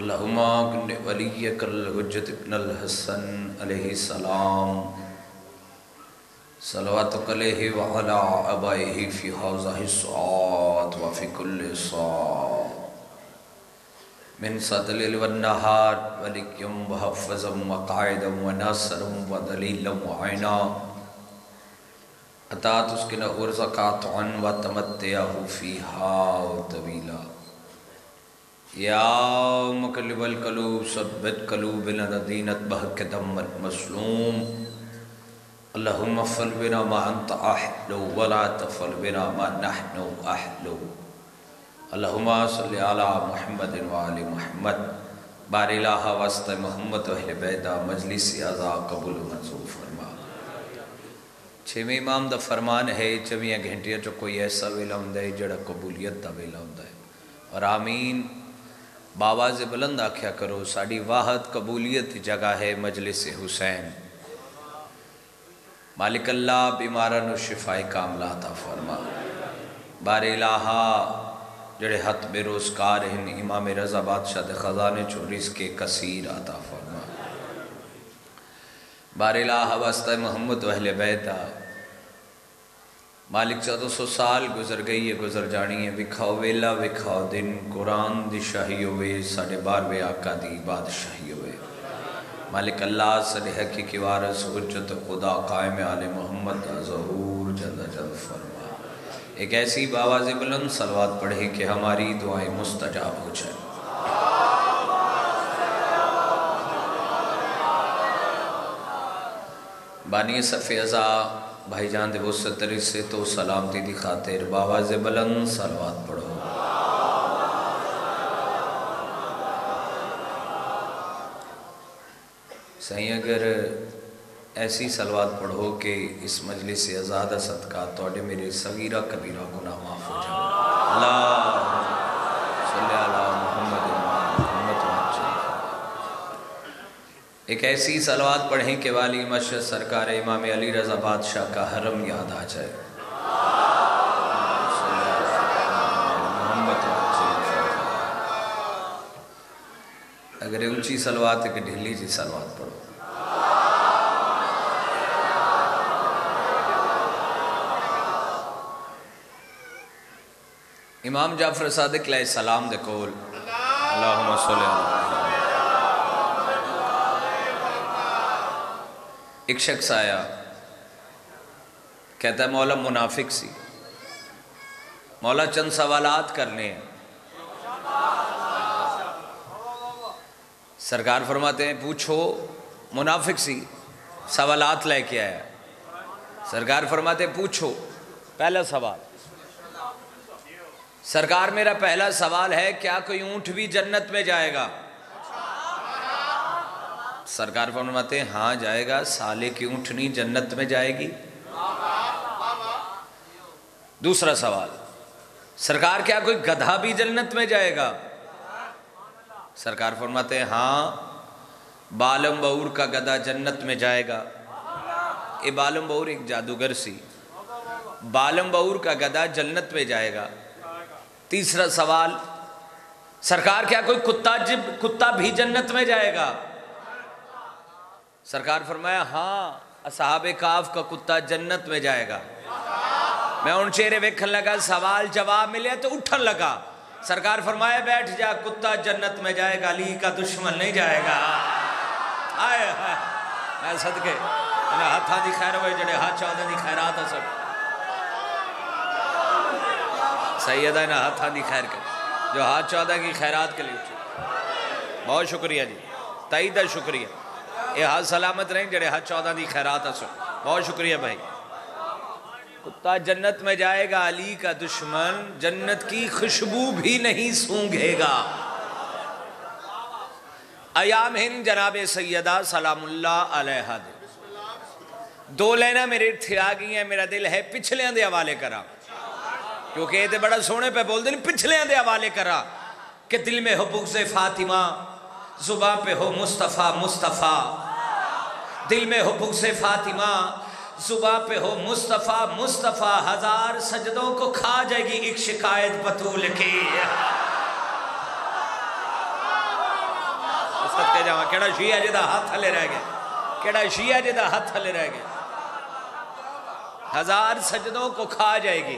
अल्लाहुम्मा कुन्न वलिय्यकल हुज्जत इब्नुल हसन अलैहिस्सलाम सलवातुक अलैहि व अला आबाइहि फी हाज़िहि स्साअत व फी कुल्लि स्साअ मिन सदलिल वन नहार वलिय्यम व हफ़्ज़म व क़ाइदम व नासिरम व दलीलम व ऐना अता तुस्किन उर्ज़क़ातअन व तमत्तअहु फ़ीहा तवीला या मुक़ल्लिबल क़ुलूब सब्बित क़ुलूबना दीनत बहक़दम मस्लूम अल्लाहुम्मा फ़ल बिना मा अंत अहलु वला तफ़ल बिना मा नहनु अहलु अल्लाहुम्मा सल्लि अला मुहम्मद व आलि मुहम्मद बारिलाहा वस्त मोहम्मद व अहले बैदा मजलिस अज़ा कबूल मंजूर फरमा। छेवें इमाम दा फरमान है 24 घंटिया चो कोई ऐसा वेला हुंदा है जिहड़ा कबूलियत दा वेला हुंदा है और आमीन बावाज़ बुलंद आख्या करो। साड़ी वाहद कबूलियत जगह है मजलिस हुसैन। मालिक अल्लाह बीमारां शिफाए कामला अता फरमा। बारे इलाहा जड़े हथ बेरोजगार हैं इमाम रज़ा बादशाह दे खजाने चो रिज़्क़े कसीर अता फरमा। बारे इलाहा वास्ता मोहम्मद अहले बैता मालिक 1400 साल गुजर गई है, गुजर जानी है। विखाओ वेला विखाओ दिन कुरान दी शाही होवे, साढ़े 12वें आका दी बादशाही होवे। मालिक अल्लाह सदे हकीकी वारिस हुज्जत खुदा कायम आले मोहम्मद का ज़हूर जल्द जल्द फरमा। एक ऐसी बावाज़ बुलंद सलवात पढ़े कि हमारी दुआएं मुस्तजाब हो जाए। बानी सफ़े अज़ा भाईजान दे वसतरी से तो सलामती दी खातिर बावाज़ बुलंद सलवात पढ़ो। सही अगर ऐसी सलवात पढ़ो कि इस मजलिस से आज़ादा सदका तोड़े मेरे सगीरा कबीरा गुनाह माफ़ हो जाए। अल्लाह सल्ले अला मुहम्मद एक ऐसी सलवात पढ़ें कि वाली मशहद सरकार इमाम अली रज़ा बादशाह का हरम याद आ जाए। अगर ऊंची सलवात है कि ढीली सी सलवात पढ़ो। इमाम जाफर सादिक अलैहिस्सलाम दे कोल अल्लाहुम्मा सल्लि अला एक शख्स आया, कहता है मौला मुनाफिक सी, मौला चंद सवालात करने हैं। सरकार फरमाते हैं पूछो। मुनाफिक सी सवालात लेके आया। सरकार फरमाते हैं पूछो। पहला सवाल, सरकार मेरा पहला सवाल है क्या कोई ऊंट भी जन्नत में जाएगा? सरकार फरमाते हैं हाँ जाएगा। साले की ऊँटनी जन्नत में जाएगी। दूसरा सवाल, सरकार क्या कोई गधा भी जन्नत में जाएगा? सरकार फरमाते हैं हाँ बालम बऊर का गधा जन्नत में जाएगा। ये बालम बऊर एक जादूगर सी, बालम बऊर का गधा जन्नत में जाएगा। तीसरा सवाल, सरकार क्या कोई कुत्ता भी जन्नत में जाएगा? सरकार फरमाया हाँ असहाबे काफ का कुत्ता जन्नत में जाएगा। मैं उन चेहरे वेखन लगा, सवाल जवाब मिले तो उठन लगा। सरकार फरमाया बैठ जा, कुत्ता जन्नत में जाएगा, अली का दुश्मन नहीं जाएगा। आए हाय मैं सदके हाथा दी खैर होए जड़े हाथ चाहते दी खैरात है सब सैयदा ना हाथा दी खैर कर जो हाथ चाहता की खैरात के लिए उठे। बहुत शुक्रिया जी, तईदा शुक्रिया। ये हाथ सलामत रहें जड़े हाथ 14 दी खैरात असो। बहुत शुक्रिया भाई। कुत्ता जन्नत में जाएगा, अली का दुश्मन जन्नत की खुशबू भी नहीं सूंघेगा। अयाम हिंद जनाब सैयदा सलामुल्लाह अलैहा दो लेना मेरे इत्थे आ गई है। मेरा दिल है पिछलियां दे हवाले करा क्योंकि ये तो बड़ा सोहने पे बोलते हैं। पिछलियां दे हवाले करा कि दिल में हो बुग़्ज़े फातिमा, जुबान पे हो मुस्तफ़ा मुस्तफ़ा। दिल में हो बुग़्ज़े फातिमा, जुबान पे हो मुस्तफ़ा मुस्तफ़ा। हजार सजदों को खा जाएगी एक शिकायत बतूल की। सदके जावा केड़ा शिया जिहदा हाथ थले रह गया, केड़ा शिया जिहदा हाथ थले रह गया। 1000 सजदों को खा जाएगी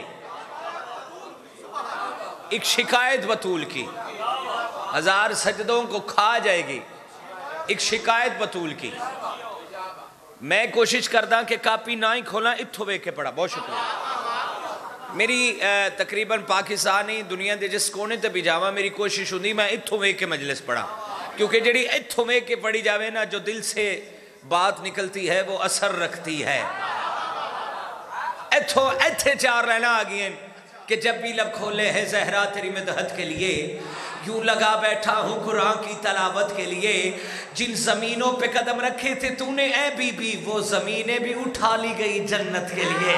एक शिकायत बतूल की, 1000 सजदों को खा जाएगी एक शिकायत बतूल की। मैं कोशिश करदा कि कापी ना ही खोला, इत्थों वेख के पढ़ा। बहुत शुक्रिया। मेरी तकरीबन पाकिस्तान ही दुनिया के जिस कोने ते भी जावा मेरी कोशिश होंगी मैं इत्थों वेख के मजलिस पढ़ा, क्योंकि जी इत्थों वेख के पढ़ी जाए ना, जो दिल से बात निकलती है वो असर रखती है। इत्थों इत्थे 4 लाइना आ गई कि जब भी लब खोले हैं ज़हरा तेरी मदहत के लिए, यूं लगा बैठा हूँ कुरान की तलावत के लिए। जिन जमीनों पे कदम रखे थे तूने ए बीबी, वो जमीनें भी उठा ली गई जन्नत के लिए।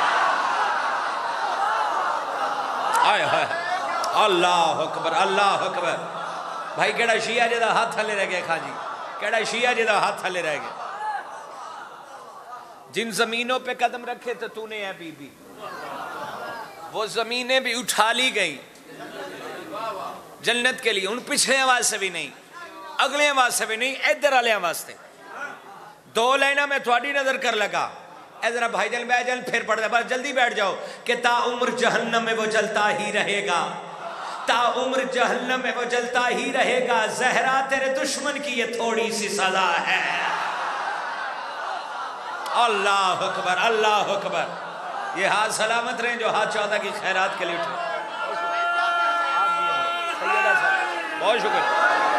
आय हाय अल्लाह अकबर अल्लाह अकबर। भाई केड़ा शिया जिहदा हाथ थले रह गया, खाजी केड़ा शिया जिहदा हाथ थले रह गया। जिन जमीनों पे कदम रखे थे तूने ए बीबी, वो जमीनें भी उठा ली गई जन्नत के लिए। उन पिछले वास्ते भी नहीं, अगले वास्ते भी नहीं, इधर वाले वास्ते। 2 लाइना मैं थोड़ी नजर कर लगा। जरा भाईजान बैठन फिर पढ़ दे, बस जल्दी बैठ जाओ कि ता उम्र जहन्नम में वो जलता ही रहेगा, ता उम्र जहन्नम में वो जलता ही रहेगा। ज़हरा तेरे दुश्मन की ये थोड़ी सी सजा है। अल्लाह अकबर अल्लाह अकबर। ये हाथ सलामत रहे जो हाथ 14 की खैरात के लिए उठे। बहुत शुक्रिया,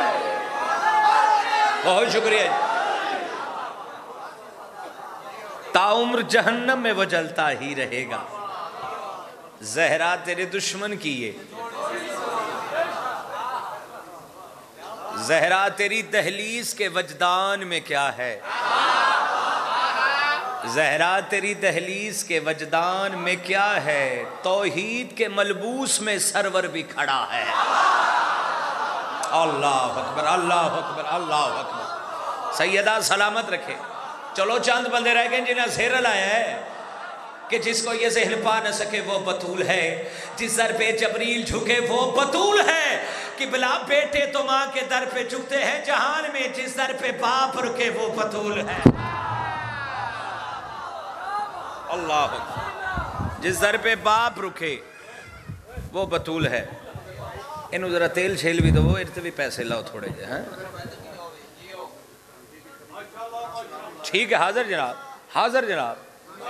बहुत शुक्रिया। ताउम्र जहन्नम में वो जलता ही रहेगा। ज़हरा तेरे दुश्मन की ये, ज़हरा तेरी दहलीज के वजदान में क्या है, ज़हरा तेरी दहलीज के वजदान में क्या है। तौहीद के मलबूस में सरवर भी खड़ा है। अल्लाह अकबर अल्लाह अकबर अल्लाह अकबर। सैयदा सलामत रखे। चलो चंद बंदे रह गए जिन्हें सिर लाया है कि जिसको ये ज़हन पा न सके वो बतूल है, जिस दर पे जबरील झुके वो बतूल है। कि बिला बेटे तो माँ के दर पे झुकते हैं जहान में, जिस दर पे बाप रुके वो बतूल है। अल्लाह, जिस दर पे बाप रुके वो बतूल है। इन्हों जरा तेल छेल भी दो, इतने भी पैसे लाओ थोड़े जे। हैं ठीक है, हाजिर जनाब, हाजिर जनाब।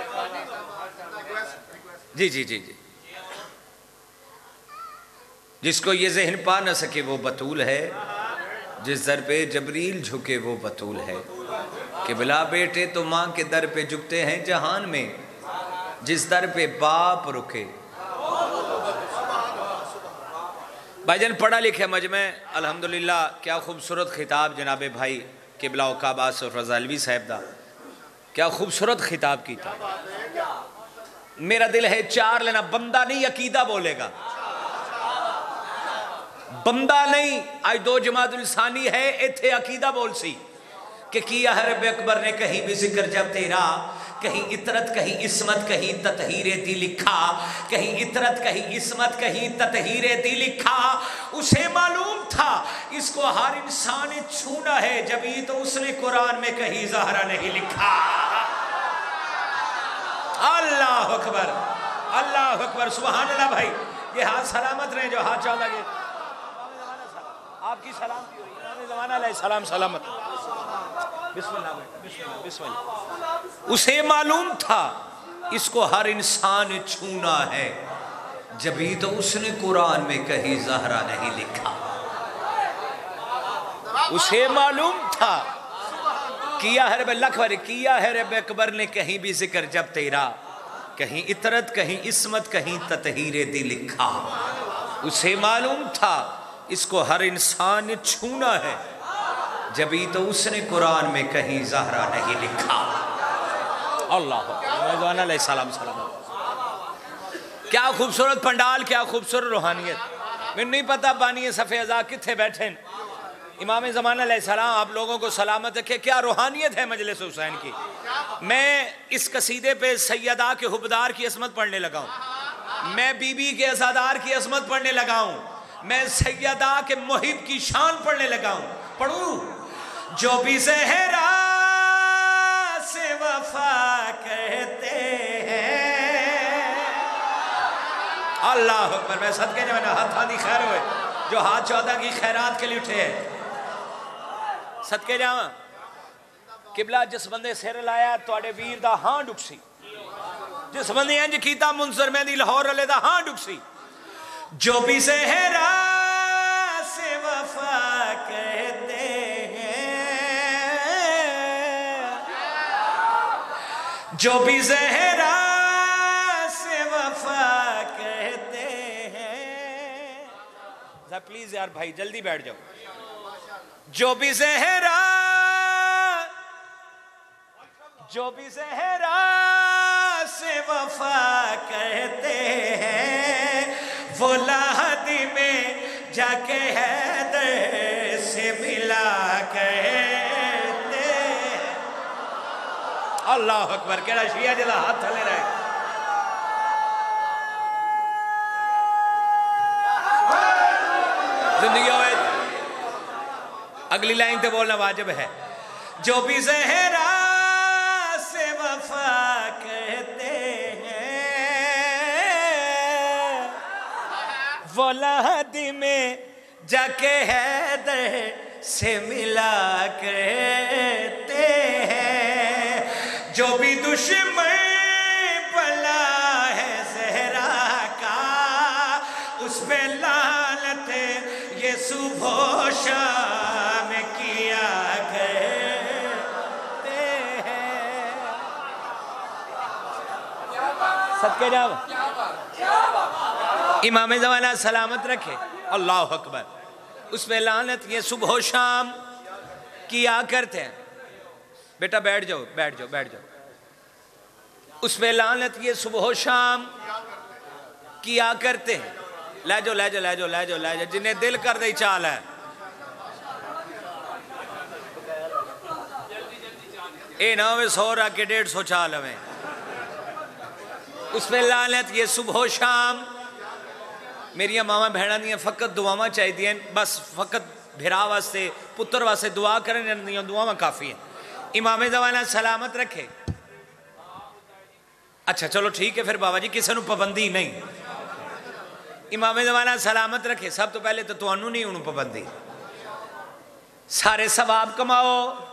जी जी जी जी। जिसको ये जहन पा न सके वो बतूल है, जिस दर पे जबरील झुके वो बतूल है। कि बिला बेटे तो माँ के दर पे झुकते हैं जहान में, जिस दर पे बाप रुके। भाईजान पढ़ा लिखे मजमे अल्हम्दुलिल्लाह। क्या खूबसूरत खिताब जनाबे भाई किबला औकाब आसिफ रज़ालवी साहब दा, क्या खूबसूरत खिताब की था। मेरा दिल है 4 लेना। बंदा नहीं अकीदा बोलेगा, बंदा नहीं। आज 2 जमातुल इंसानी है, इत्थे अकीदा बोल सी कि किया है रब अकबर ने कहीं भी जिक्र जब तेरा, कहीं इतरत कहीं इस्मत कहीं ततहीरे दी लिखा, कहीं इतरत कहीं इस्मत कहीं ततहीरे दी लिखा। उसे मालूम था इसको हर इंसान छूना है, जभी तो उसने कुरान में कहीं ज़हरा नहीं लिखा। अल्लाह अकबर अल्लाह अकबर सुभान अल्लाह। भाई ये हाथ सलामत रहे जो हाथ चौदह के आपकी सलाम की हो रही है। ज़माना सलाम सलामत। बिस्मिल्लाह बिस्मिल्लाह बिस्मिल्लाह। उसे मालूम था इसको हर इंसान छूना है, जभी तो उसने कुरान में कहीं ज़हरा नहीं लिखा। उसे मालूम था किया है रब लखबर, किया है रब अकबर ने कहीं भी जिक्र जब तेरा, कहीं इतरत कहीं इस्मत कहीं ततहीरे दी लिखा। उसे मालूम था इसको हर इंसान छूना है, जभी तो उसने कुरान में कहीं ज़हरा नहीं लिखा। अल्लाह सलाम सलाम। क्या खूबसूरत पंडाल, क्या खूबसूरत रूहानियत। मैंने नहीं पता बानी सफ़े अज़ा कितने बैठे। इमाम ज़मान अलैहिस्सलाम आप लोगों को सलामत रखे। क्या रूहानियत है मजलिस हुसैन की। मैं इस कसीदे पे सैयदा के हुबदार की असमत पढ़ने लगा हूँ, मैं बीबी के अज़ादार की असमत पढ़ने लगा हूँ, मैं सैयदा के मुहिब की शान पढ़ने लगा हूँ। पढ़ूँ जो भी ज़हरा से वफा कहते हैं। अल्लाह अकबर। मैं सदके जाना हाथ दी खैर हुए जो हाथ 14 की खैरात के लिए उठे हैं। सदके जावा किबला जिस बंदे सिर लाया तुहाडे वीर दा हां डुकसी, जिस बंदे इंज कीता मुंसर मेहंदी लाहौर वाले दा हां डुकसी। जो भी ज़हरा से वफा कहते हैं, जो भी ज़हरा से वफा कहते हैं। प्लीज यार भाई जल्दी बैठ जाओ। जो भी ज़हरा से वफा कहते हैं, वो लाहदी में जाके हैदर से मिला कहते हैं। अल्लाह अकबर। केड़ा शिया जिहदा हाथ थले रहे। जिंदगी में अगली लाइन तो बोलना वाजिब है। जो भी ज़हरा से वफा कहते हैं, वो लहदी में जाके हैदर से मिला कहते हैं। जो भी दुश्मन पला है ज़हरा का, उस पे लानत ये सुबह शाम किया करते हैं। सदके जाओ। इमाम ज़माना सलामत रखे। अल्लाह अकबर। उस पे लानत ये सुबह शाम किया करते हैं। बेटा बैठ जाओ बैठ जाओ बैठ जाओ। उस पे लानत ये सुबह शाम किया करते हैं। लै जाओ लै जाओ लै जाओ लै जाओ लै जाओ। जिन्हें दिल कर दे चाल है। ए ना हो 100 रख के 150 चाल हमें। उस पे लानत ये सुबह शाम। मेरिया मावा भैन दियाँ फकत दुआवां चाहिए बस। फकत भिरा वास्ते पुत्र वास्ते दुआ करन दियाँ दुआवां काफ़ी हैं। इमाम ज़माना सलामत रखे। अच्छा चलो ठीक है फिर बाबा जी किसी को पाबंदी नहीं। इमाम ज़माना सलामत रखे। सब तो पहले तो तुहानू नहीं हूँ पाबंदी। सारे सवाब कमाओ।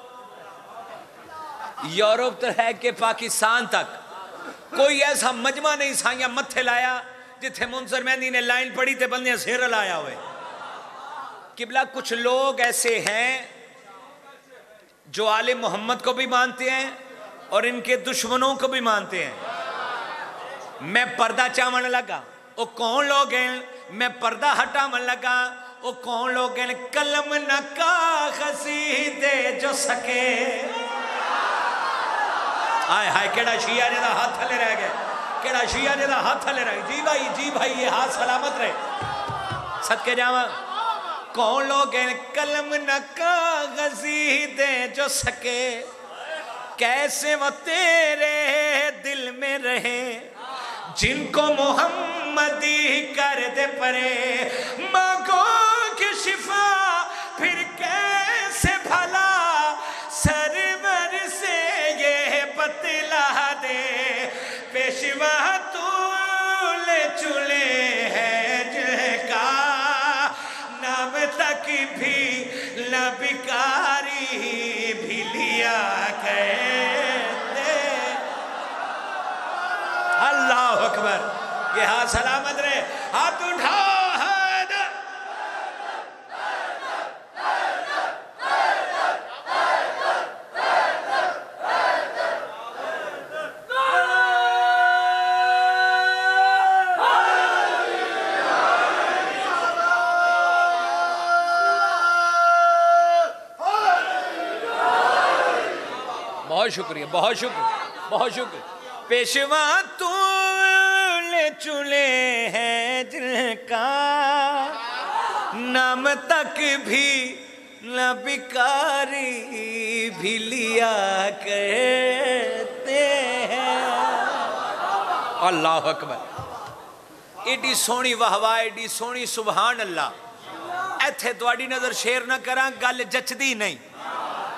यूरोप तो है कि पाकिस्तान तक कोई ऐसा मजमा नहीं साइया मत्थे लाया जिथे मुंसर मेहंदी ने लाइन पढ़ी तो बंदे सिर लाया हुए। किबला कुछ लोग ऐसे हैं जो आले मोहम्मद को भी मानते हैं और इनके दुश्मनों को भी मानते हैं। मैं पर्दा चावन लगा वो कौन लोग हैं। मैं पर्दा हटावन लगा वो कौन लोग हैं। कलम न कागज़ी दे जो सके। हाय हाय केड़ा शिया जिहदा हाथ थले रह गया। केड़ा शिया जिहदा हाथ थले रह गया। जी भाई ये हाथ सलामत रहे। सदके जावा। कौन लोग हैं। कलम न कागज़ी दे जो सके। कैसे वो तेरे दिल में रहे जिनको मोहम्मदी कर दे परे। मांगो की शिफा फिर कैसे भला सरवर से ये बतला दे। पेशवा तूले चुले है जिनका नाम तक भी लबिकारी भी लिया कहते। अल्लाह अकबर। ये हाथ सलामत रहे। हाथ उठाओ। बहुत शुक्रिया बहुत शुक्रिया बहुत शुक्रिया। पेशवा तूले चुले हैं जिनका नाम तक भी न बिकारी भी लिया कहते हैं। अल्लाह अकबर। एडी सोहनी वाहवाह एडी सोहनी सुभान अल्लाह। इत्थे तुहाडी नज़र शेर ना करा गल जचदी नहीं।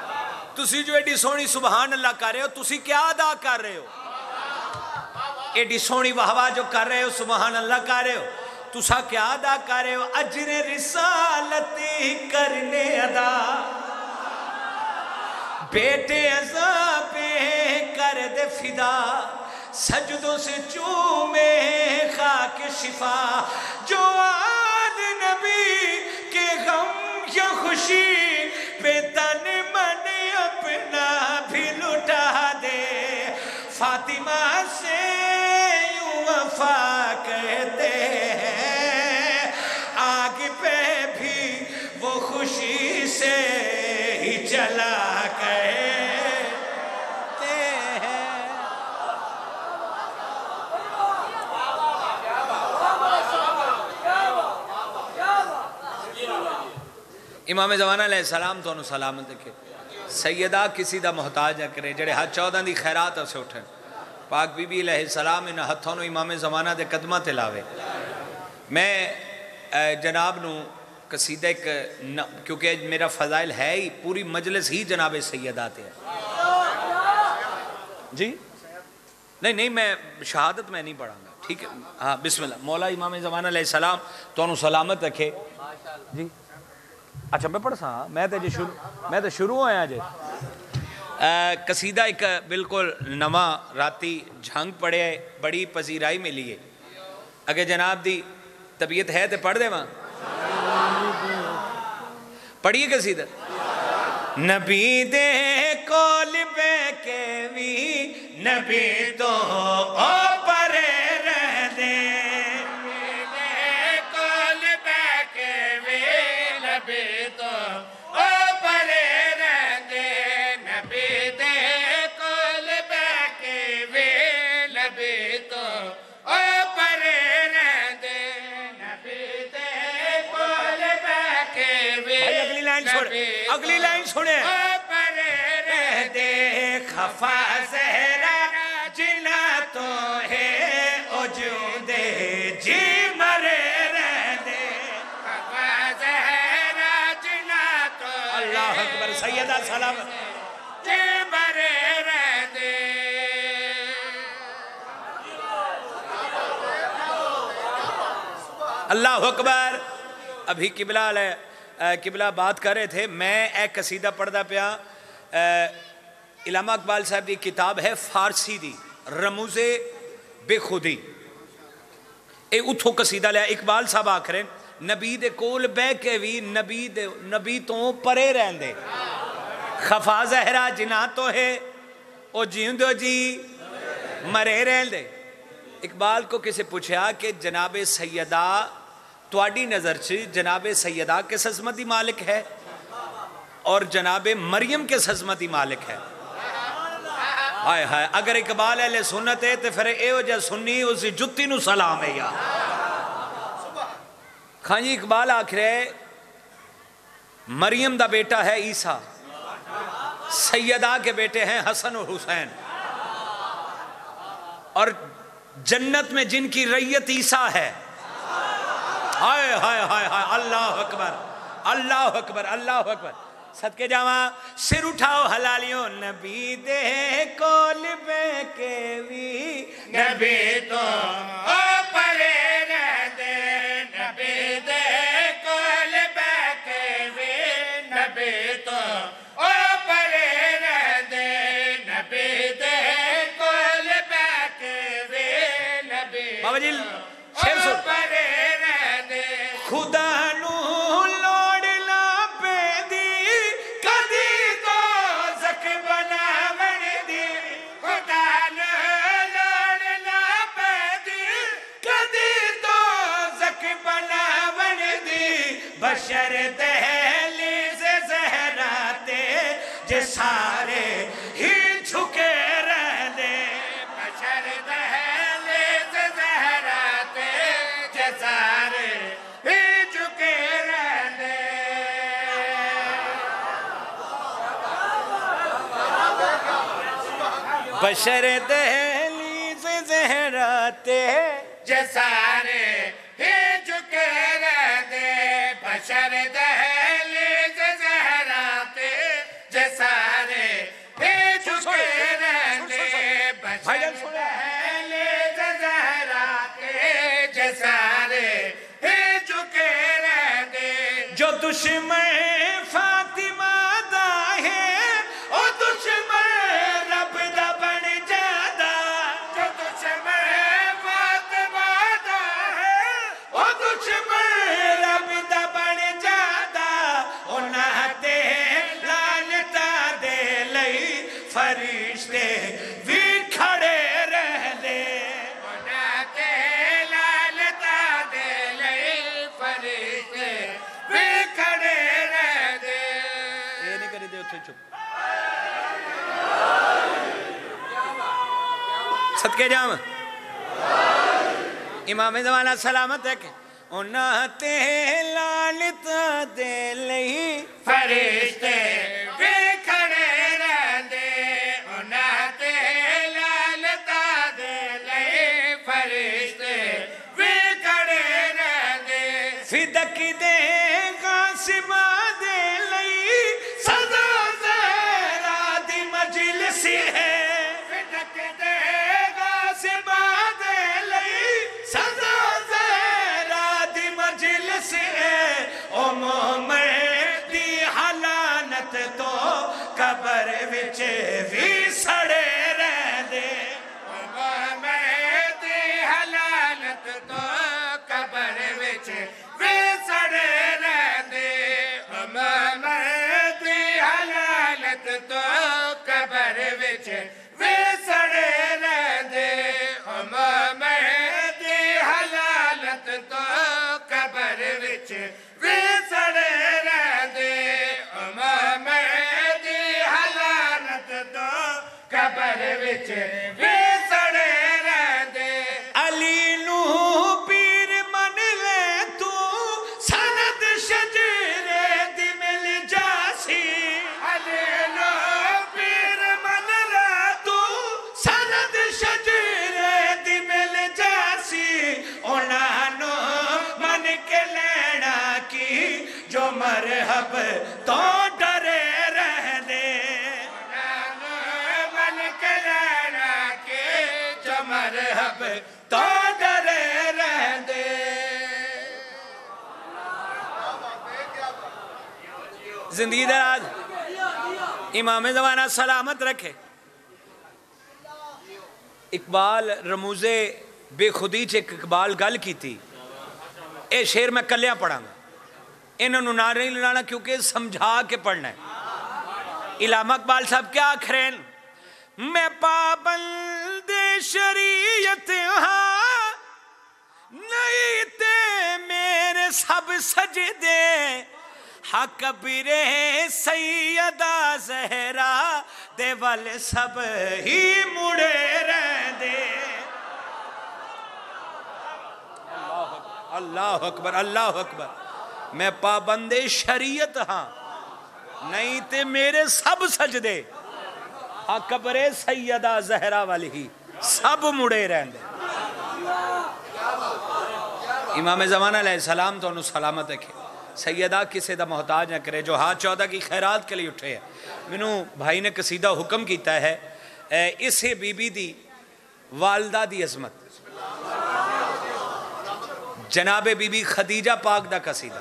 तुसी जो एडी सोहनी सुबहान अल्लाह कर रहे हो, तुसी क्या अदा कर रहे हो? एडी सोहनी वाहवा जो कर रहे हो, सुबहान अल्लाह कर रहे हो, तुसा क्या अदा कर रहे हो? अजरे रिसालती करने अदा, बेटे अज़ाबे कर दे फिदा, सजदों से चूमे खाक शिफा, जो आल नबी के गम या खुशी पे तन मन अपना भी लुटा दे, फातिमा से यूं वफा कहते हैं, आग पे भी वो खुशी से ही चला कहते हैं। इमाम ज़माना अलैहिस्सलाम तो सलामत रखे, सैयदा किसी दा मोहताज न करे, जेड़े हज 14 दी खैरात से उठन, पाक बीबी अलैहिस्सलाम इन हथों नूं इमाम ज़माना दे कदमां ते लावे। मैं जनाब नूं कसीदा एक क्योंकि मेरा फ़ज़ाइल है ही, पूरी मजलिस ही जनाब सैयदा ते है जी। नहीं मैं शहादत में नहीं पढ़ाऊंगा, ठीक है? हाँ बिस्मिल्लाह। मौला इमाम ज़माना अलैहिस्सलाम तो सलामत रखे जी। अच्छा मैं पढ़ सा, मैं तो शुरू होया जे। कसीदा एक बिल्कुल नवा राती झंग पढ़े, बड़ी पजीराई मिली है। अगर जनाब दी तबीयत है तो पढ़ देवा, पढ़िए कसीदा। नबी दे कोल बैके वी नबी तो ओ परे रह दे, कोल बैके वी नबी तो ओ परे रह दे, नबी दे कोल बैके वी नबी तो ओ परे रह दे, नबी दे कोल बैके वी। अगली लाइन सुने, परे रह दे, खफा ज़हरा जिना तो है उजूदे जी मरे रह दे, खफा ज़हरा जिना तो अल्लाह अकबर सैयदा सलाम जी मरे रह दे। अल्लाह अकबर। अभी किबला बात कर रहे थे, मैं एक कसीदा पढ़दा पिया। इलामा इकबाल साहब की किताब है फारसी दी, रमूज़े बेखुदी, ये उथों कसीदा लिया। इकबाल साहब आखरे नबी दे कोल बह के भी नबी तो परे रहंदे, खफा ज़हरा जिना तो है ओ जींदो जी मरे रहंदे। इकबाल को किसी पूछा कि जनाब सैयदा तुहाडी नज़र से जनाब सैयदा किस अज़मत दी मालिक है और जनाब मरियम किस अज़मत दी मालिक है? हाय हाय, अगर इकबाल अहले सुन्नत है तो फिर एहो जिहा सुन्नी उसकी जुत्ती नूं सलाम है यार। खां जी इकबाल आख रहे मरियम दा बेटा है ईसा, सैयदा के बेटे हैं हसन और हुसैन, और जन्नत में जिनकी रैयत ईसा है। हाय हाय हाय हाय, अल्लाह अकबर अल्लाह अकबर अल्लाह अकबर। सदके जावा, सिर उठाओ हलालियों, नबी दे कोल बैके वी नबी तो ओ परे रह दे, नबी दे कोल बैके वी नबी तो ओ परे रह दे, नबी दे कोल बैके वी नबी बाबा जी शेर सुन, परे रह दे। खुदा बशर दहलीज़ ज़हराते जे सारे ही झुके रहने, बशर दहलीज़ ज़हराते जे सारे ही झुके रहने। बशर दहलीज़ ज़हराते जे सारे ही झुके रहने, बशर दहलीज़ ज़हराते जे सारे दुश्मन फातिमा दा है ओ दुश्मन रब दा बन जादा जो दुश्मन फातिमा दा है ओ दुश्मन रब दा बन जादा उन्हां ते लानता दे लई फरिश्ते भी खड़े रहंदे उन्हां ते लानता दे लई फरिश्ते भी खड़े रहंदे ये नहीं करी दे उत्थे चुप सदके जाम इमाम ज़माना सलामत है कि उन्हां ते लानता दे लई फरिश्ते भी खड़े रहंदे उन्हां ते लानता दे लई फरिश्ते भी खड़े रहंदे सिदक दे कासिमा दे लई सदा ज़हरा दी मजलिस है सिदक दे कासिमा दे लई सदा ज़हरा दी मजलिस है ओ मोहम्मद दी हलानत तो कबर विच भी सड़े रहंदे ओ मोहम्मद दी हलानत तो कबर विच भी सड़े रहंदे ओ मोहम्मद दी हलानत तो कबर विच भी सड़े रहंदे ओ मोहम्मद दी हलानत तो कबर विच भी सड़े रहंदे ओ मोहम्मद दी हलानत तो कबर विच भी सड़े रहंदे अली नू पीर मन ले तू सनद शजरे दी मिल जासी अली नू पीर मन ले तू सनद शजरे दी मिल जासी उन्हां नू मन के लेना की जो मरहब तो डरे रहंदे उन्हां नू मन के लेना की जो मरहब तो डरे रहंदे जिंदगी दराज इमाम ज़माना सलामत रखे इकबाल रमूजे बेखुदी च इकबाल गल की थी ये शेर मैं कलिया पढ़ांगा इन्होंने ना नहीं लाना क्योंकि समझा के पढ़ना है इलामा इकबाल साहब क्या आख रहे हैं मैं पाबंद शरीयत हाँ नहीं ते मेरे सब सजदे हक बिरे सैयदा ज़हरा दे वल सब ही मुड़े रहंदे अल्लाह अकबर अल्लाह अकबर मैं पाबंदे शरीयत हाँ नहीं ते मेरे सब सजदे हाँ कबरे सैयदा ज़हरा वाली ही सब मुड़े रहंदे इमाम ज़माना अलैहिस्सलाम तो सलामत रखे सैयदा किसी का मोहताज न करे जो हाथ 14 की खैरात के लिए उठे है मैनू भाई ने कसीदा हुक्म किया है इसे बीबी दी वालदा दी अजमत जनाबे बीबी खदीजा पाक दा कसीदा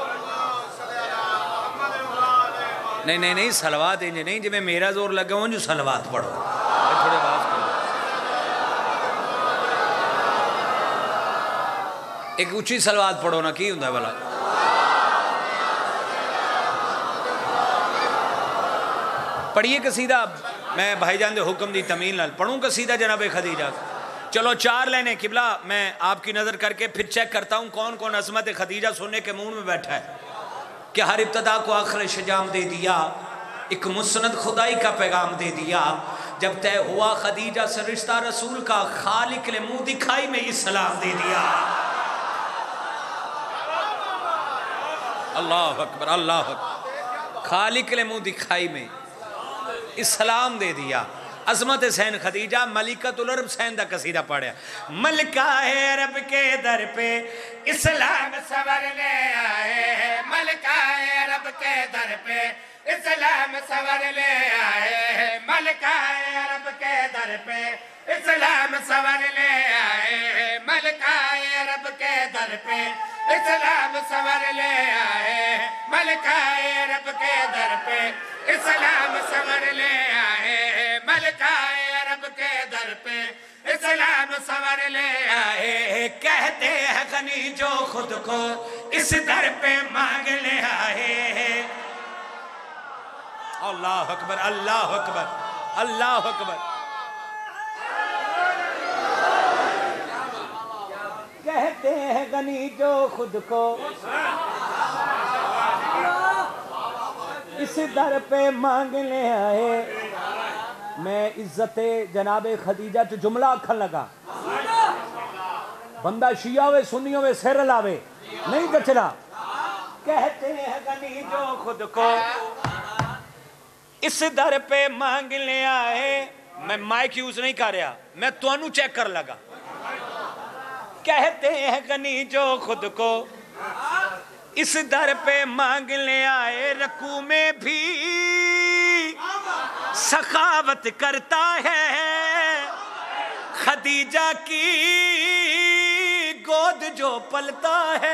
नहीं नहीं नहीं सलवात इंज नहीं जिमें मेरा जोर लगा हो जो सलवात पढ़ो थोड़े आवाज करो एक ऊंची सलवात पढ़ो ना की हुंदा भला पढ़िए कसीदा मैं भाईजान दे हुक्म दी तमील नाल पढ़ूं कसीदा जनाबे खदीजा चलो 4 लेने किबला मैं आपकी नजर करके फिर चेक करता हूं कौन कौन अजमत खदीजा सुनने के मुंह में बैठा है कि हर इब्तदा को आखिर शजाम दे दिया एक मुसनद खुदाई का पैगाम दे दिया जब तय हुआ खदीजा से रिश्ता रसूल का खालिक ने मुंह दिखाई में इस्लाम दे दिया अल्लाह अकबर अल्लाह अकबर खालिक ने मुंह दिखाई में इस्लाम दे दिया अजमत हुसैन खदीजा मलिकतुल अरब सैन दा कसीदा पढ़िया मलिका है अरब के दर पे इस्लाम सवरने आए मलिका है अरब के दर पे इस्लाम सवरने आए मलिका है अरब के दर पे इस्लाम सवरने आए मलिका है अरब के दर पे इस्लाम सवर ले आए मलकाए रब के दर पे, इस्लाम सवर ले आए मलकाए रब के दर पे, इस्लाम सवर ले आए। कहते हैं गनी जो खुद को इस दर पे मांग ले आए। अल्लाह अकबर, अल्लाह अकबर, अल्लाह अकबर। कहते हैं गनी जो खुद को इस दर पे मांग ले आए। मैं इज्जत जनाबे खदीजा च जुमला आखन लगा, बंदा शिया वे सुन्नी वे सिर लावे नहीं जचना। कहते हैं गनी जो खुद को इस दर पे मांग ले आए। मैं माइक यूज नहीं कर रहा, मैं तुहानू चेक कर लगा। कहते हैं गनी जो खुद को इस दर पे मांग ले आए। रकू में भी सखावत करता है, खदीजा की गोद जो पलता है।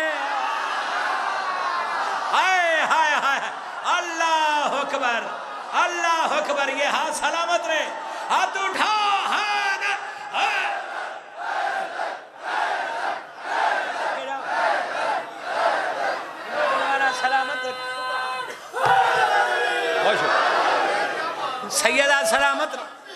हाय हाय हाय, अल्लाह अकबर, अल्लाह अकबर। ये हाथ सलामत रहे, हाथ उठा, सैयदा सलामत।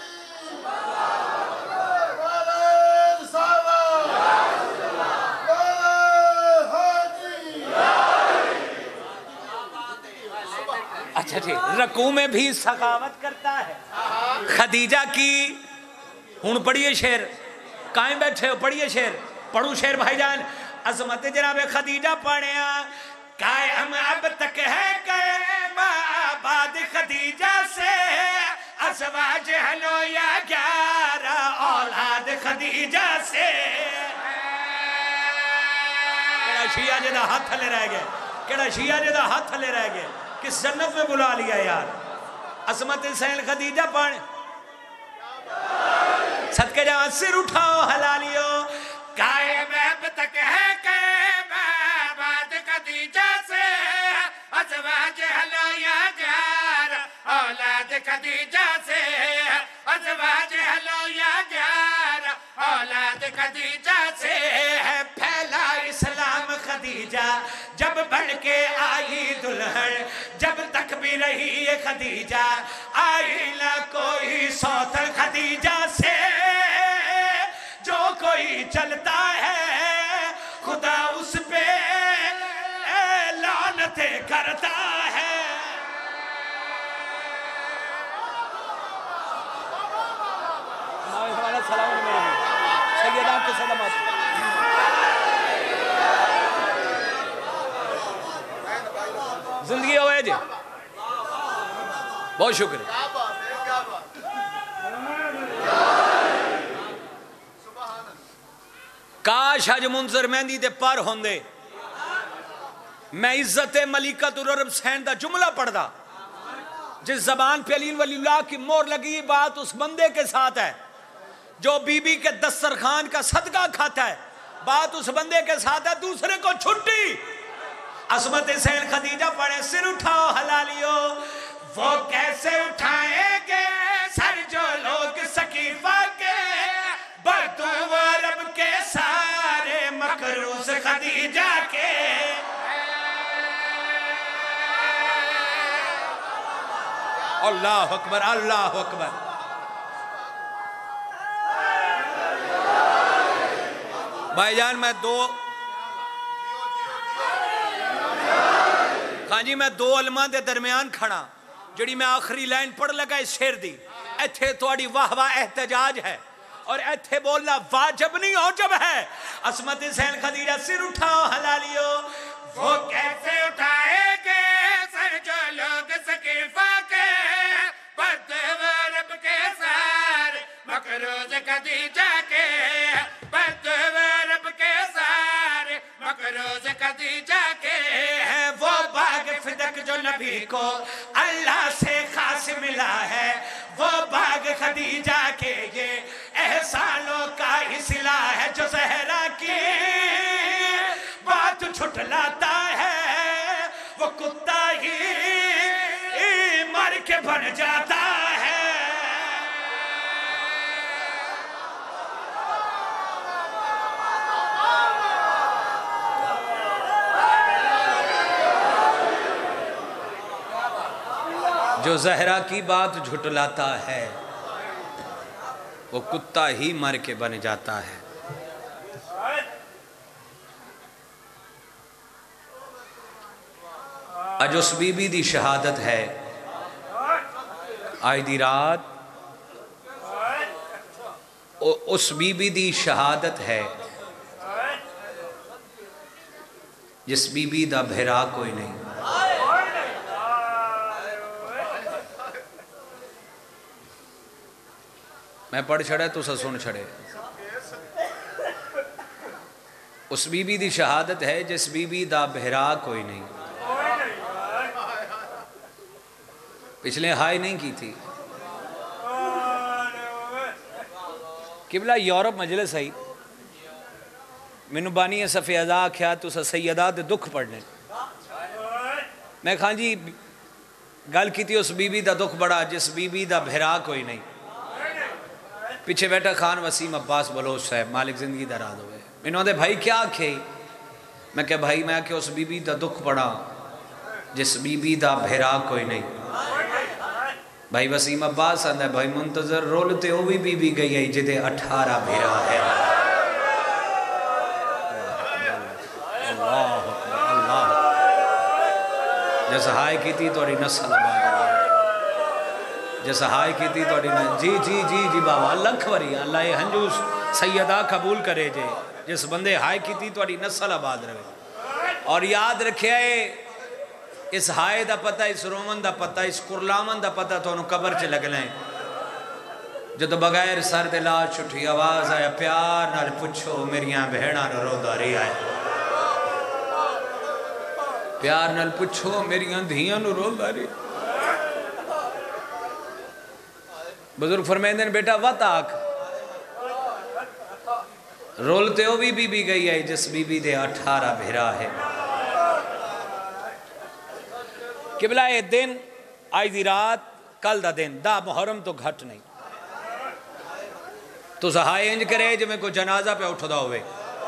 अच्छा ठीक, रकू में भी सखावत करता है खदीजा की। हुन पढ़िए शेर, कायम बैठे हो, पढ़िए शेर, पढ़ू शेर भाईजान। अजमत जनाब खदीजा पढ़िया। कायम अब तक है कायम आबाद खदीजा से, असवाज हलो या 11 औलाद खदीजा से। केड़ा शिया जिहदा हाथ थले रह गया, केड़ा शिया जिहदा हाथ थले रह गया, किस जन्नत में बुला लिया यार। असमत हुसैन खदीजा पढ़, सदके जा सिर उठाओ हलालियो। कायम अब तक है कायम आबाद खदीजा से, असवाज हलो या 11 औलाद खदीजा से, असवाज हलो या 11 औलाद खदीजा से। फैला इस्लाम खदीजा जब बढ़ के आई दुल्हन, जब तक भी रही ये खदीजा आई ना कोई सौतन खदीजा से। जो कोई चलता है खुदा उस पे लानते करता है। सलाम सैयदा के सलामत। जिंदगी हो जी, बहुत शुक्रिया। काश अज मुंजर मेहंदी दे पर होंदे, मैं इज्जत मलिकतुल अरब हुसैन दा जुमला पढ़दा। जिस जबान पे अली वलीउल्लाह की मोहर लगी, बात उस बंदे के साथ है जो बीबी के दस्तरखान का सदका खाता है। बात उस बंदे के साथ है, दूसरे को छुट्टी। असमत हुसैन खदीजा पढ़े, सिर उठाओ हलालियो। वो कैसे उठाएंगे सर जो लोग सकीफा के, बदू अरब के सारे मकरूज खदीजा के। अल्लाह अकबर, अल्लाह अकबर। भाईजान मैं दो अलमा दे दरम्यान खड़ा, जिहड़ी मैं आखिरी लाइन पढ़ लगा इस शेर दी। इत्थे तुहाडी वाह वाह एहतजाज है और इत्थे बोलना वाजिब नहीं औजब है। असमत हुसैन खदीजा, सिर उठाओ हलालियो। वो कैसे उठाएंगे सर जो लोग सकीफा के, बदवरब के सारे मकरूज खदीजा के, बदवरब के सारे मकरूज खदीजा के। है वो बाग फिदक जो नबी को अल्लाह से खास मिला है, वो बाग खदीजा के ये एहसानों का ही सिला है। जो सहरा की बात छुट झुटलाता है, वो कुत्ता ही मर के बन जाता है। जो जहरा की बात झुटलाता है वो कुत्ता ही मर के बन जाता है। अज उस बीबी दी शहादत है, आज दी रात उस बीबी दी शहादत है जिस बीबी दा भेरा कोई नहीं। मैं पढ़ छड़े तुसा सुन छड़े। उस बीबी दी शहादत है जिस बीबी दा भेरा कोई नहीं। पिछले हाई नहीं की थी। किबला यूरोप मजलिस आई, मैनू बानी सफ़े अज़ा आख्या तुसा सैयदा दे दुख पढ़ने। मैं खां जी गल की उस बीबी दा दुख बड़ा जिस बीबी दा भेरा कोई नहीं। पिछे बैठा खान वसीम अब्बास बलोच साहब मालिक जिंदगी दराज होवे। मैनू आंदे भाई क्या आखे? मैं क्या भाई मैं आखे उस बीबी दा दुख बड़ा जिस बीबी दा भेरा कोई नहीं। भाई वसीम अब्बास आंदा भाई मुंतजर रोल ते वो भी बीबी गई है जिदे 18 भेरा है। अल्लाह अल्लाह जैसा हाय की थी तोड़ी नस्ल जैसा हाय की थी तोड़ी जी जी जी जी बाबा लख वरी अल्लाह ये हंजूस सैयदा कबूल करे जे जिस बंदे हाय की थी तोड़ी नस्ल आबाद रहे। और याद रखे इस हाय का पता, इस रोमन का पता, इस कुरलावन का पता तो कबर च लगना है। जो बगैर सर दे लाश उठी आवाज आया प्यार नाल पुछो मेरिया भैणा रोंदा रहा है। प्यार नाल पुछो मेरिया धियां रोंदा रहा। बुजुर्ग फरमाते हैं बेटा वत आख रोलते वो भी बीबी गई है जिस बीबी दे 18 भेरा है। किबला ये दिन आज दी रात कल दा दिन दा मुहर्रम तो घट नहीं। तो सहाय इंज करे जिमें कोई जनाजा पे उठदा होवे।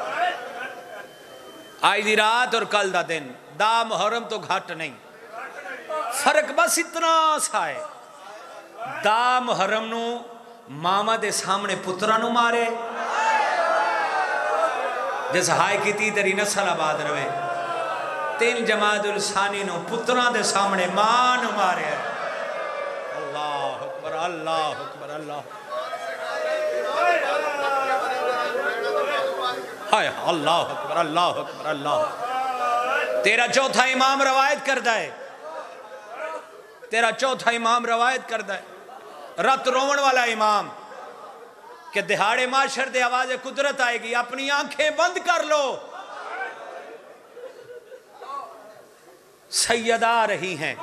आज दी रात और कल दा दिन दा मुहर्रम तो घट नहीं। फर्क बस इतना सा है, दा मुहर्रम नू मामा दे सामने पुत्रा नू मारे जिस हाय की तेरी नस्ल आबाद रवे। 3 जमादुल सानी नो पुत्रा दे सामने मां नू मारे। अल्लाह अकबर अल्लाह अकबर अल्लाह हाय अल्लाह अकबर अल्लाह अकबर अल्लाह। तेरा चौथा इमाम रवायत करदा है, तेरा चौथा इमाम रवायत करदा है रत रोवण वाला इमाम कि दिहाड़े माशर दे आवाज़े कुदरत आएगी अपनी आंखें बंद कर लो। सैयदा आ रही हैं।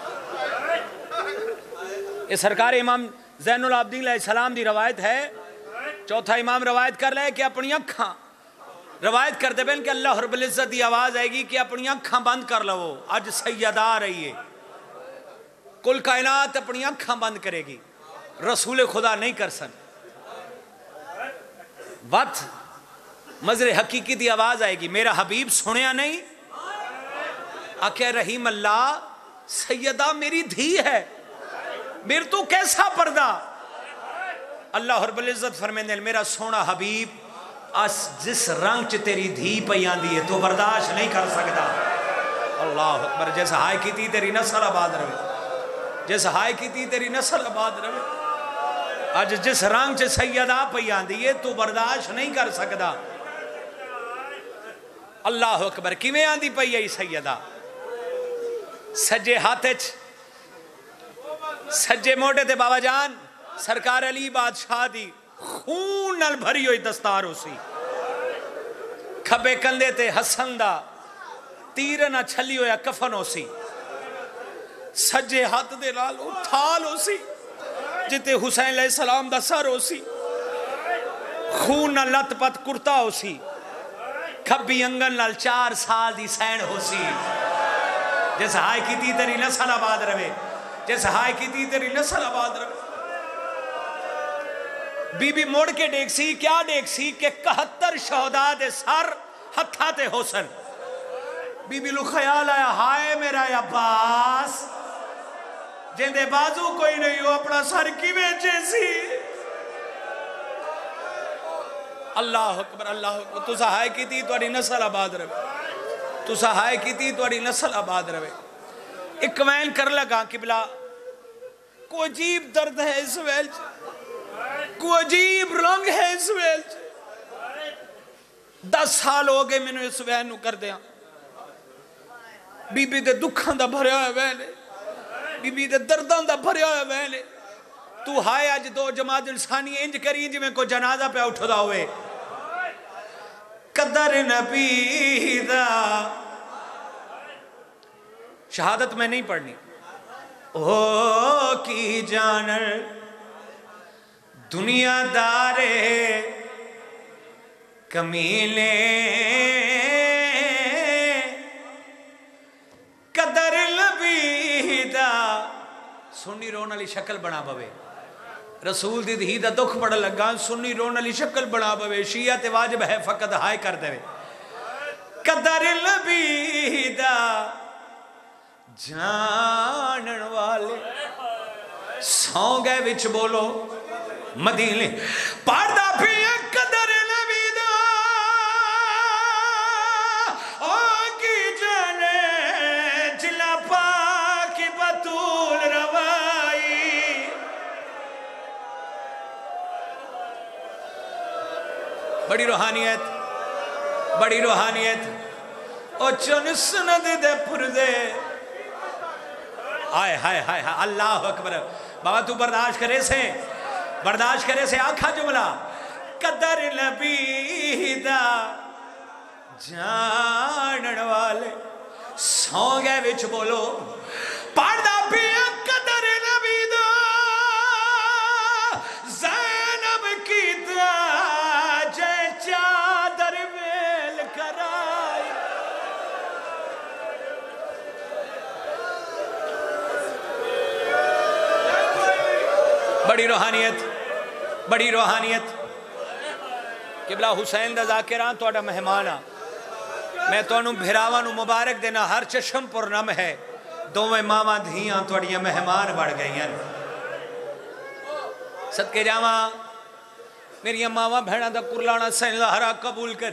ये सरकार इमाम ज़ैनुल आबिदीन अलैहिस्सलाम दी रवायत है। चौथा इमाम रवायत कर ले कि अपनी अखां रवायत करते बहन कि अल्लाह रब्बुल इज़्ज़त की आवाज़ आएगी कि अपनी अखां बंद कर लो। अज सैयदा आ रही है। कुल कायनात अपनी अखां बंद करेगी, रसूल खुदा नहीं कर सन। वत मजरे हकीकी की आवाज आएगी। मेरा हबीब सुनिया नहीं आख्या रहीम अल्लाह सैयदा मेरी धी है, मेरे तो कैसा पर्दा। अल्लाह रब्बुल इज़्ज़त फरमांदे मेरा सोना हबीब अस जिस रंग च तेरी धी पई आंदी है तो बर्दाश्त नहीं कर सकता। अल्लाह अकबर। जैसा हाय की थी तेरी नस्ल आबाद रहे, जैसा हाय की थी तेरी नस्ल आबाद रहे। अज जिस रंग च सैयदा पई आंदी है तू बर्दाश्त नहीं कर सकता। अल्लाह अकबर। किवें आंदी पई है सैयदा? सज्जे हाथ सज्जे मोटे ते बाबा जान सरकार अली बादशाह दी खून नाल भरी हुई दस्तार उसी, खब्बे कंधे ते हसन दा तीर ना छली होया कफन उसी, सज्जे हाथ दे नाल थाल उसी जिते हुसैन अलैहिस्सलाम दा सर उसी, खून ना लतपत कुर्ता उसी, खब्बी अंगन नाल 4 साल दी सैन हो सी जे सहाय की तेरी नस्ल आबाद रवे जे सहाय की तेरी नस्ल आबाद रवे बीबी मुड़ के देख सी क्या देख सी कि 71 शहदा दे सर हथा ते हुसन बीबी लू ख्याल आया हाय मेरा अब्बास जिंदे बाजू कोई नहीं हो अपना सर किवें चेसी अल्लाह अकबर अल्लाह अकबर तू सहाय की तुहाडी नस्ल आबाद रवे तू सहाय की तुहाडी नस्ल आबाद रवे एक वैन कर लगा किबला कोई अजीब दर्द है इस वेल कोई अजीब रंग है इस वेल 10 साल हो गए मैंने इस वैन नू कर दिया बीबी दे दुखां दा भरया होया वैन बीबी दे दर्दां दा भरया होया वैन तू हाय अज 2 जमात इंसानी इंज करी जिवें कोई जनाजा पे उठदा होवे कदर नबी दा शहादत में नहीं पढ़नी ओ की जानर दुनियादारे कमीले कदर नबी दा सुन्नी रोन वाली शक्ल बना पवे रसूल दी धी दा दुख बड़ा लगा सुन्नी रोन वाली शक्ल बना पवे शिया ते वाजिब है फकत हाय कर देवे कदर नबी दा जानन वाले सौ गए विच बोलो मदीने पढ़दा पिया कदर नबी दा ओ की जाने जिला पाक बतूल रवाई बड़ी रूहानियत ओ चुन सुनद दे पुरदे हाय हाय हाय हाय अल्लाह अकबर बाबा तू बर्दाश्त करे से आखा जुमला कदर नबी दा जानन वाले सौ गए विच बोलो पढ़दा पिया कदर नबी दा ज़ैनब की दा जय चादर मेल कराई बड़ी रूहानियत किबला हुसैन दा ज़ाकिरा तुहाडा मेहमान आ मैं तुहानू भिरावां नू मुबारक देना हर चशम पुरनम है दोवें मावां धीआं तुहाडियां मेहमान बन गईयां सदके जावां मेरियां मावां भैणां दा कुरलाना सैन लहरा कबूल कर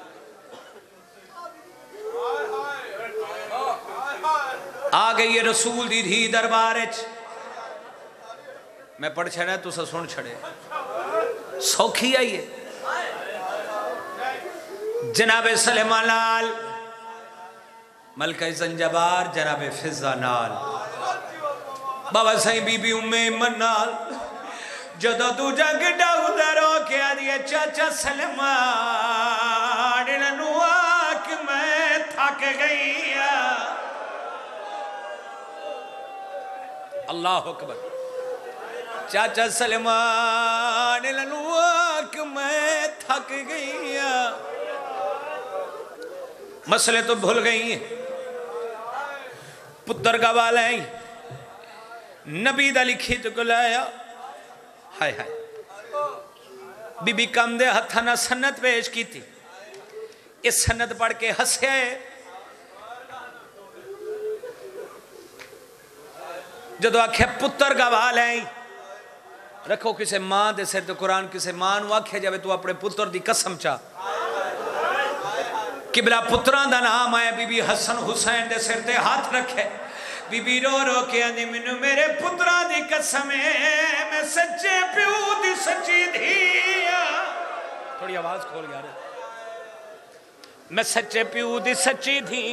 आ गई है रसूल दी धी दरबार च मैं पढ़ छड़ा तुसा सुन छड़े सौखी आई है जनाबे सलेमान लाल मलका जंजबार जनाबे फिजा नाल बाबा सही बीबी उम्मे इमन नाल जदों दूजा गिड्डा उधर हो के आदि चाचा सलेमान नू आख मैं थक गई अल्लाह अकबर चाचा सलेमान लनुआक मैं थक गई मसले तो भूल गई हैं पुत्र का वाल है नबी दा लिखी तो को लाया हाय हाय बीबी कम दे हथा ना सन्नत पेश की थी इस सन्नत पढ़ के हंसया जदों आखे पुत्र का वाल है रखो किसी मां दे सिर ते कुरान किसी मां नू आखे जावे तू अपने पुत्र दी कसम चा किबला पुत्रां दा नाम आया बीबी हसन हुसैन दे सिर ते हाथ रखे बीबी रो रो के आंदी मैनू मेरे पुत्रां दी कसम है मैं सच्चे प्यो दी सच्ची धी थोड़ी आवाज खोल यार मैं सच्चे प्यो दी सच्ची धी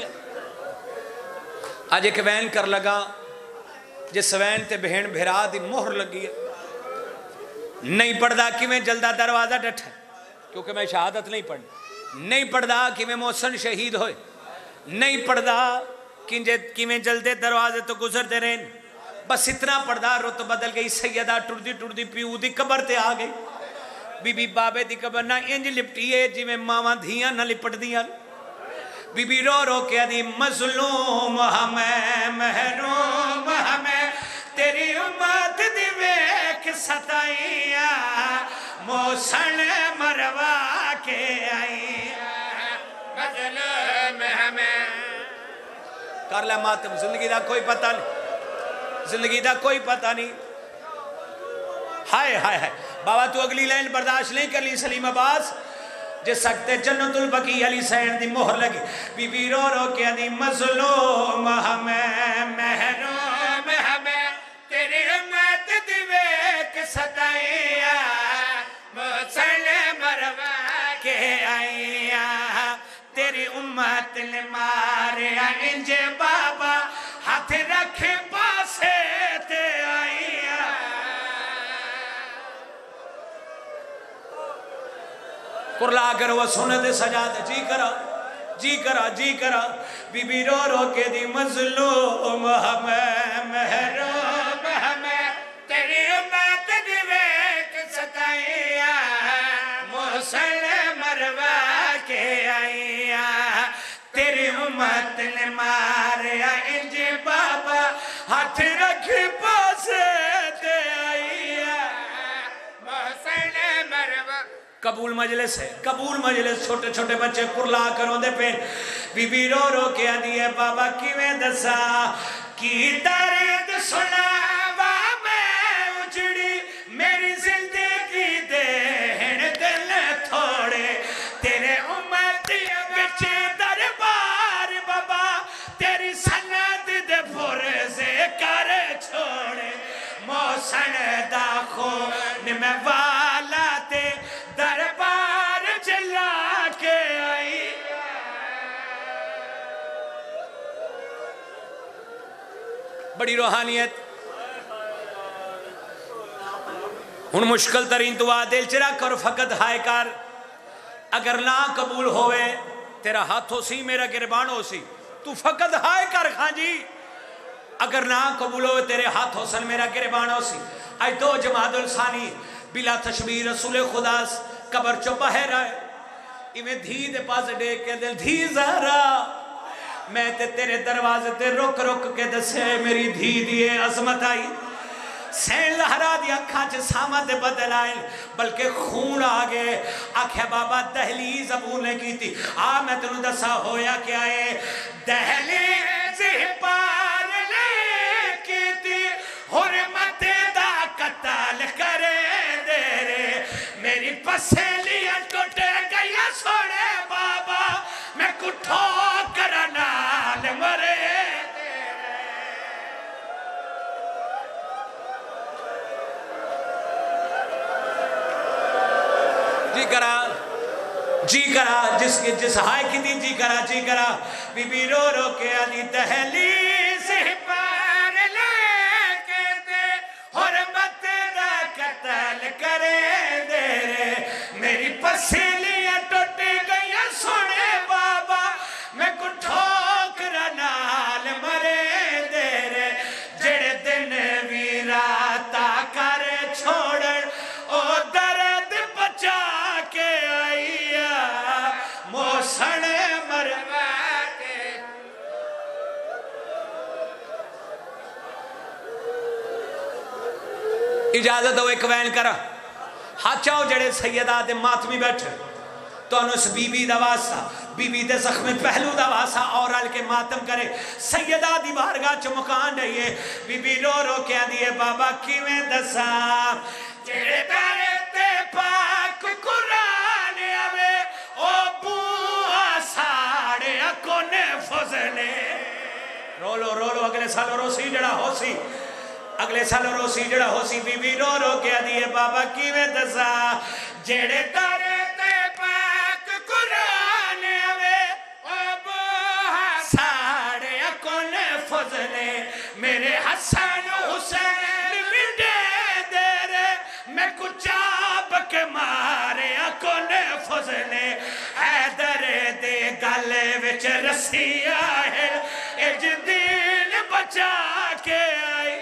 आज एक वैन कर लगा जिस वैन ते बहन भिरा दी मोहर लगी है नहीं पढ़दा कि मैं जल्दा दरवाजा डठा क्योंकि मैं शहादत नहीं पढ़ी नहीं पढ़दा कि मैं मोहसन शहीद होए नहीं पढ़दा कि मैं जल्दे दरवाजे तो गुजरते रहे बस इतना पढ़दा रुत बदल गई सैयदा टुरदी टुरदी प्यू दी कबर ते आ गई बीबी बाबे दी कबर ना इंज लिपटी है जिवें मावां धियां ना लिपट दियां। बीबी रो रो के आदि मजलूम हमें महरूम हमें तेरी उम्मत दी वेख सताइया मोसन मरवा के आई मजलूम हमें। कर ले मातम, जिंदगी दा कोई पता नहीं, जिंदगी दा कोई पता नहीं। हाय हाय हाय बाबा तू अगली लाइन बर्दाश्त नहीं कर ली सलीम अब्बास जिस सकते जन्नतुल बकी अली सैन दी मोहर लगी। बीबी रो रो के आदि मजलूम हमें महरूम हमें तेरी उम्मत दी वेख सताइया मोसन मरवा के आईया तेरी उम्मत ने मारिया इंज बाबा हाथ रखे पासे ते आईया। कुरला कर वो सुने दे सजा दे जी करा जी करा जी करा। बीबी रो रो के दी मजलूम हमें महरूम हमें तेरी उम्मत दी वेख सताइया मोसन मरवा के आईया तेरी उम्मत ने मारिया इंज बाबा हाथ रख पासे ते आईया मोसन मरवा। कबूल मजलिस है, कबूल मजलिस। छोटे छोटे बच्चे कुरला करों दे पे। बीबी रो रो के आदि है बाबा किवें दसा की दर्द सुनावा मैं उजड़ी मेरी जिंदगी दे दिल थोड़े तेरे उम्मतियों विच दरबार बाबा तेरी सनद दे फुरजे कर छोड़े मौसन दा खून में वाला ते दरबार चला के आई। बड़ी रूहानियत। हुन मुश्किल तरीन दुआ दिल च रख और फकत हाय कर। अगर ना कबूल होवे तेरा हाथों सी मेरा गिरबान हो सी तू फकत हाय कर खां जी। अगर ना कबूल हो तेरे हाथों सन मेरा गिरबान हो सी। आज दो जमादुल सानी बिला तशबीह रसूल खुदास कबर चो बाहर आए इवें धी दे पास देख के दिल धी ज़हरा मैं ते तेरे दरवाजे ते रुक रुक के दसे मेरी धी दी अजमत आई। सैन लहरा दी अखा च सामा दे बदल आए बल्कि खून आ गए। आख्या बाबा दहलीज अबू ने की थी आ मैं तेनू दसा होया क्या है दहलीज पार ले की थी हुरमत दा कत्ल करे दे रे मेरी पसेलियां टूट गई सोने बाबा मैं कुठो करा नाल मरे जी करा जिसके जिस हाय की दी जी करा। बीबी रो रो के आदि दहलीज पार लेके दे हुरमत दा कत्ल करे दे रे मेरी पसेलियां टूट गई सोने बाबा मैं कुठो करा नाल मरे दे रे जेड़े दिन भी राता कर छोड़न ओ दर्द बचा के आईया मोसन मरवा के। इजाजत दो एक वैन करा हाथ चाओ जड़े सैयदा दे मातमी बैठे तो उस बीबी दा वास्ता बीबी दे जख्म पहलू दा वास्ता और रल के मातम करे सैयदा दी बारगाह च मुकान रहिए। बीबी रो रो के आंदी है बाबा किवें दसा जेड़े तारे ते पाक कुरान आवे ओ बुआ साड़े कोने फजले रोलो अगले साल रोसी जड़ा होसी अगले साल रोसी जड़ा होसी। बीबी रो रो के आंदी है बाबा किवें दसा जेड़े तारे ते पाक कुरान आवे ओ बुआ साड़े कोने फजले मेरे हसन हुसैन मिटे दे रे मैं कुचाब के मारे कोने फजले हैदर दे गले विच रसिया है इज दिन बचा के आई।